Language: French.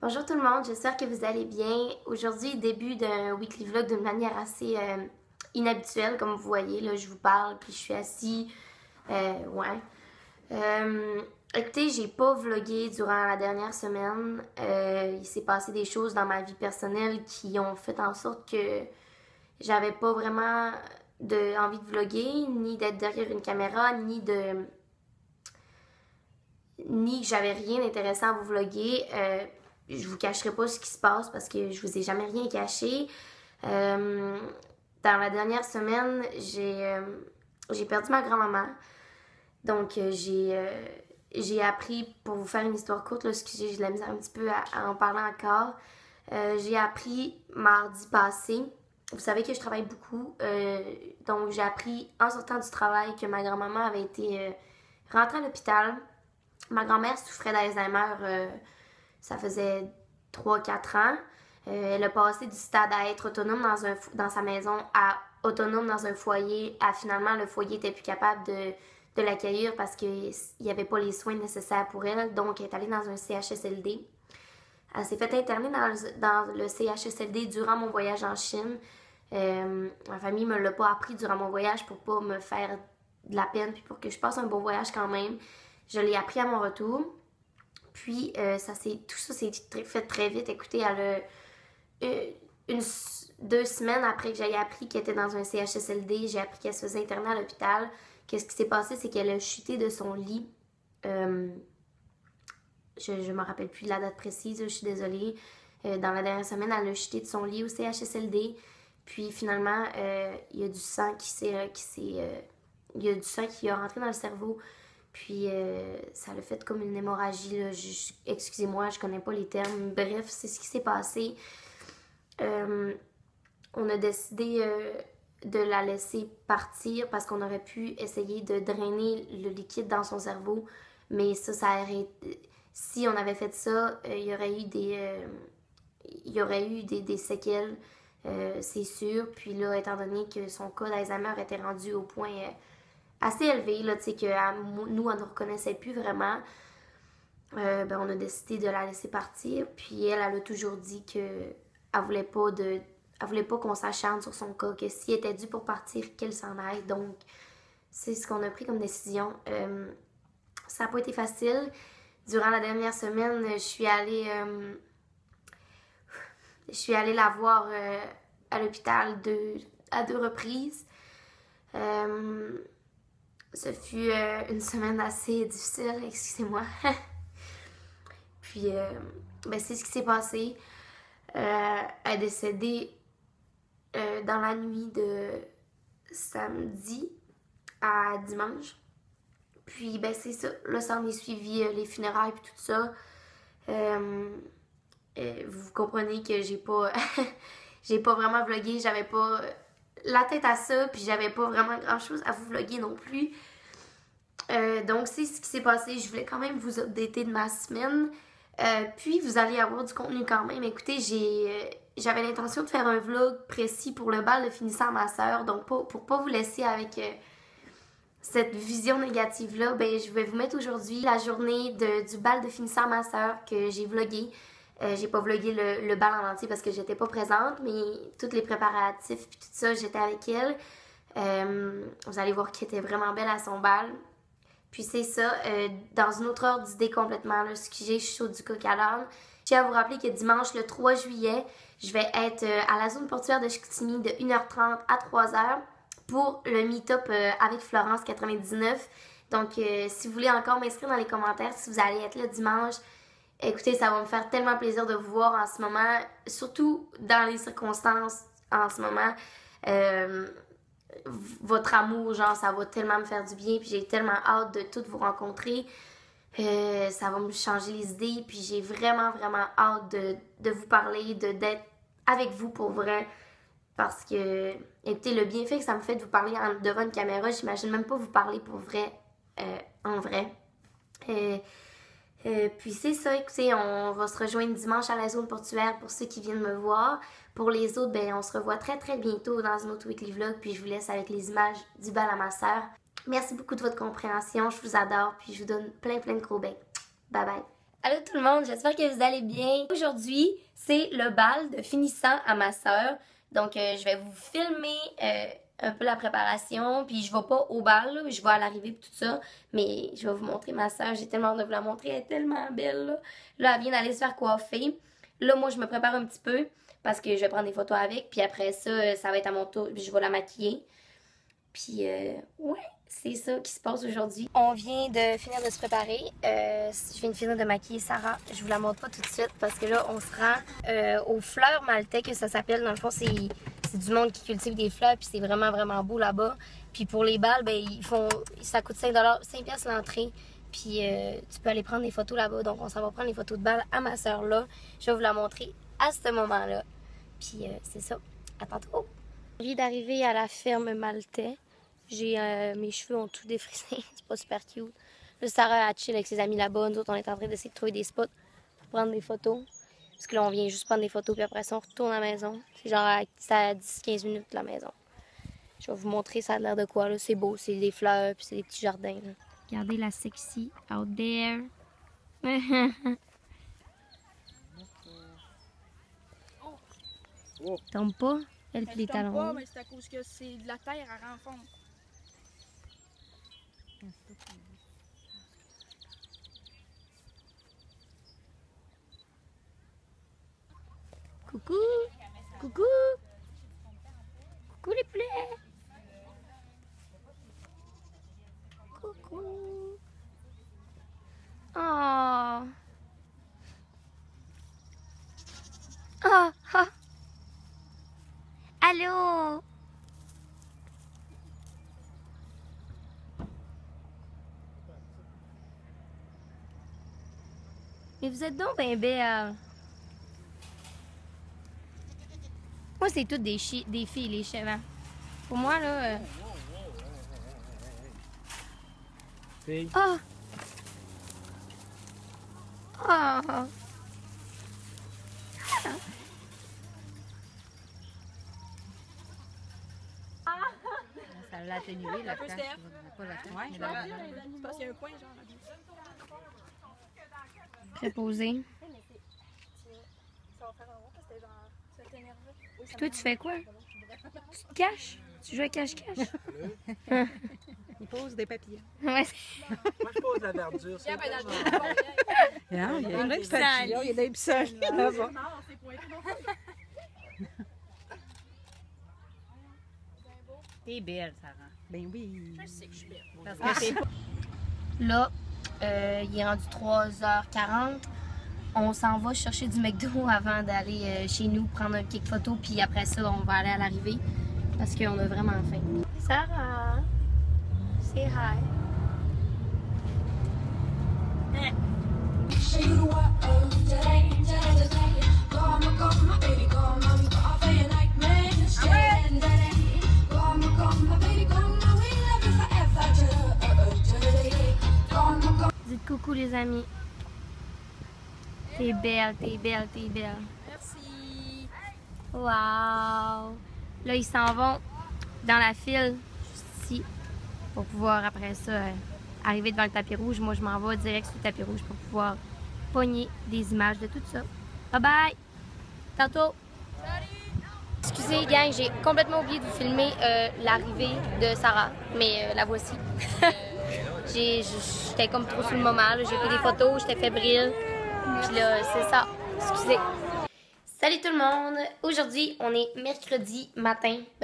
Bonjour tout le monde, j'espère que vous allez bien. Aujourd'hui, début d'un weekly vlog d'une manière assez inhabituelle, comme vous voyez. Là, je vous parle, puis je suis assise. Ouais. Écoutez, j'ai pas vlogué durant la dernière semaine. Il s'est passé des choses dans ma vie personnelle qui ont fait en sorte que j'avais pas vraiment envie de vlogger, ni d'être derrière une caméra, ni que j'avais rien d'intéressant à vous vlogger. Je vous cacherai pas ce qui se passe parce que je vous ai jamais rien caché. Dans la dernière semaine, j'ai perdu ma grand-maman. Donc, j'ai appris, pour vous faire une histoire courte, là, excusez, j'ai de la misère un petit peu à en parler encore. J'ai appris mardi passé. Vous savez que je travaille beaucoup. Donc, j'ai appris en sortant du travail que ma grand-maman avait été rentrée à l'hôpital. Ma grand-mère souffrait d'Alzheimer, ça faisait 3-4 ans. Elle a passé du stade à être autonome dans sa maison à autonome dans un foyer, à finalement le foyer n'était plus capable de l'accueillir parce qu'il n'y avait pas les soins nécessaires pour elle. Donc, elle est allée dans un CHSLD. Elle s'est fait interner dans le CHSLD durant mon voyage en Chine. Ma famille me l'a pas appris durant mon voyage pour pas me faire de la peine puis pour que je passe un bon voyage quand même. Je l'ai appris à mon retour. Puis, tout ça s'est fait très vite. Écoutez, elle a 2 semaines après que j'aie appris qu'elle était dans un CHSLD, j'ai appris qu'elle se faisait interner à l'hôpital. Qu'est-ce qui s'est passé, c'est qu'elle a chuté de son lit. Je me rappelle plus de la date précise, je suis désolée. Dans la dernière semaine, elle a chuté de son lit au CHSLD. Puis finalement, il y a du sang il y a du sang qui est rentré dans le cerveau. Puis ça l'a fait comme une hémorragie. Là. Excusez-moi, je connais pas les termes. Bref, c'est ce qui s'est passé. On a décidé de la laisser partir parce qu'on aurait pu essayer de drainer le liquide dans son cerveau. Mais ça arrêté. Si on avait fait ça, il y aurait eu des séquelles, c'est sûr. Puis là, étant donné que son cas d'Alzheimer était rendu au point assez élevé, là, tu sais, que nous, on ne reconnaissait plus vraiment, ben, on a décidé de la laisser partir. Puis elle a toujours dit qu'elle voulait pas qu'on s'acharne sur son cas, que si elle était due pour partir, qu'elle s'en aille. Donc, c'est ce qu'on a pris comme décision. Ça n'a pas été facile. Durant la dernière semaine, je suis allée la voir à l'hôpital à 2 reprises. Ce fut une semaine assez difficile, excusez-moi. Puis, ben, c'est ce qui s'est passé. Elle est décédée dans la nuit de samedi à dimanche. Puis, ben, c'est ça. Là, ça en est suivi les funérailles puis tout ça. Vous comprenez que j'ai pas vraiment vlogué. J'avais pas la tête à ça. Puis, j'avais pas vraiment grand-chose à vous vloguer non plus. Donc, c'est ce qui s'est passé. Je voulais quand même vous updater de ma semaine. Puis, vous allez avoir du contenu quand même. Écoutez, j'avais l'intention de faire un vlog précis pour le bal de finissant à ma soeur. Donc, pour pas vous laisser avec cette vision négative-là, ben, je vais vous mettre aujourd'hui la journée du bal de finissant à ma soeur que j'ai vlogué. J'ai pas vlogué le bal en entier parce que j'étais pas présente, mais tous les préparatifs puis tout ça, j'étais avec elle. Vous allez voir qu'elle était vraiment belle à son bal. Puis c'est ça, dans une autre ordre d'idée complètement, là, excusez, je suis chaud du coq à l'âne. Je tiens à vous rappeler que dimanche, le 3 juillet, je vais être à la zone portuaire de Chicoutimi de 1h30 à 3h pour le meet-up avec Florence 99. Donc, si vous voulez encore m'inscrire dans les commentaires, si vous allez être là dimanche, écoutez, ça va me faire tellement plaisir de vous voir en ce moment, surtout dans les circonstances en ce moment. Votre amour, genre, ça va tellement me faire du bien, puis j'ai tellement hâte de toutes vous rencontrer. Ça va me changer les idées, puis j'ai vraiment, vraiment hâte de vous parler, d'être avec vous pour vrai. Parce que, écoutez, le bienfait que ça me fait de vous parler devant une caméra, j'imagine même pas vous parler pour vrai, en vrai. Puis c'est ça, écoutez, on va se rejoindre dimanche à la zone portuaire pour ceux qui viennent me voir. Pour les autres, ben on se revoit très très bientôt dans un autre weekly vlog, puis je vous laisse avec les images du bal à ma soeur. Merci beaucoup de votre compréhension, je vous adore, puis je vous donne plein plein de gros becs. Bye bye! Allô tout le monde, j'espère que vous allez bien. Aujourd'hui, c'est le bal de finissant à ma soeur. Donc, je vais vous filmer un peu la préparation. Puis, je vais pas au bal, là, je vais à l'arrivée et tout ça. Mais je vais vous montrer ma soeur. J'ai tellement hâte de vous la montrer. Elle est tellement belle. Là, elle vient d'aller se faire coiffer. Là, moi, je me prépare un petit peu parce que je vais prendre des photos avec. Puis après ça, ça va être à mon tour. Puis, je vais la maquiller. Puis, ouais. C'est ça qui se passe aujourd'hui. On vient de finir de se préparer. Je viens de finir de maquiller Sarah. Je vous la montre pas tout de suite parce que là, on se rend aux fleurs maltais que ça s'appelle. Dans le fond, c'est du monde qui cultive des fleurs puis c'est vraiment, vraiment beau là-bas. Puis pour les balles, ben, ça coûte 5 piastres l'entrée. Puis tu peux aller prendre des photos là-bas. Donc on s'en va prendre les photos de balles à ma soeur là. Je vais vous la montrer à ce moment-là. Puis c'est ça. À tantôt. Je viens d'arriver à la ferme maltais. Mes cheveux ont tout défrisé, c'est pas super cute. Là, Sarah a chill avec ses amis là-bas. Nous autres, on est en train d'essayer de trouver des spots pour prendre des photos. Parce que là, on vient juste prendre des photos, puis après ça, on retourne à la maison. C'est genre à 10-15 minutes de la maison. Je vais vous montrer ça a l'air de quoi, là. C'est beau, c'est des fleurs, puis c'est des petits jardins, là. Regardez la sexy out there. Tombe pas, elle puis les talons. Pas, mais c'est à cause que c'est de la terre à renfondre. Coucou! Coucou! Coucou les poulets! Coucou! Oh! Oh! Oh! Allô? Mais vous êtes donc bien belle. Moi, c'est toutes des filles, les chevaux. Pour moi, là... Fille. Oh! Oh! Ça l'a atténué, la tache. Pas la tache, mais la valeur. Parce qu'il y a un coin, genre. Préposé. Ça va faire un rond parce que genre, ça t'énerve. Puis toi, tu fais quoi? Tu te caches? Tu joues à cache-cache? Il pose des papillons. Ouais. Moi, je pose la verdure. Il y a ben dans tellement- le Il y a des papillons, il y a des pissenlits là-bas. Non, c'est pointé. T'es belle, Sarah. Ben oui. Je sais que je suis belle. Parce que c'est pas... Là, il est rendu 3h40. On s'en va chercher du McDo avant d'aller chez nous prendre un quelques photos. Puis après ça, on va aller à l'arrivée parce qu'on a vraiment faim. Sarah, say hi. Dites coucou les amis. T'es belle, t'es belle, t'es belle. Merci. Wow! Là, ils s'en vont dans la file, juste ici, pour pouvoir après ça arriver devant le tapis rouge. Moi, je m'en vais direct sur le tapis rouge pour pouvoir pogner des images de tout ça. Bye bye! Tantôt! Excusez, gang, j'ai complètement oublié de vous filmer l'arrivée de Sarah, mais la voici. J'étais comme trop sur le moment, j'ai pris des photos, j'étais fébrile. Puis là, c'est ça. Excusez. Salut tout le monde! Aujourd'hui, on est mercredi matin.